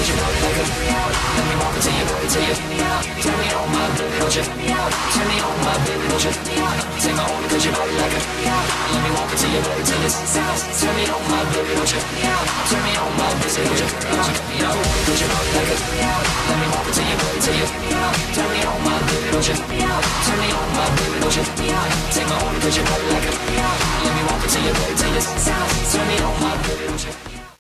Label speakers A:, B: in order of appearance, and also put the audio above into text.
A: cause you look like a. Let me walk into your body till you. Turn me on, my baby, don't you? Turn me on, my baby, don't you? Take my order cause you body like a. Let me walk into your body till you. Turn me on, my baby, don't you? Turn me on, my baby, don't you? Cause you body like a. Let me walk into your body till you. Turn me on, my baby, don't you? Turn me on, my baby, don't you? Take my order cause you body like a. Let me walk into your body till you. Turn me on, my baby, don't you?